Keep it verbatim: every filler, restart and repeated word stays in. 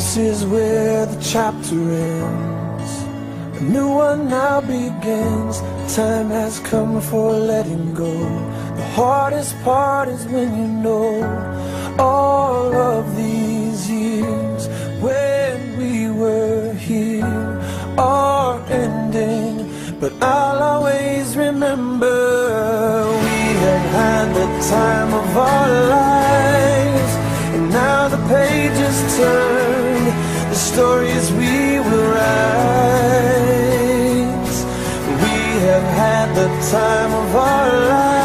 This is where the chapter ends. A new one now begins. Time has come for letting go. The hardest part is when you know all of these years when we were here are ending. But I'll always remember we had had the time of our lives. And now the pages turn, the stories we will write. We have had the time of our lives.